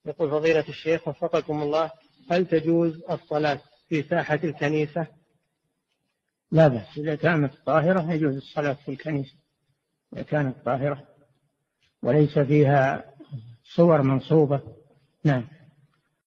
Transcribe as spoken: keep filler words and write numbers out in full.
يقول فضيلة الشيخ وفقكم الله، هل تجوز الصلاة في ساحة الكنيسة؟ لا بأس، إذا كانت طاهرة يجوز الصلاة في الكنيسة، إذا كانت طاهرة وليس فيها صور منصوبة. نعم.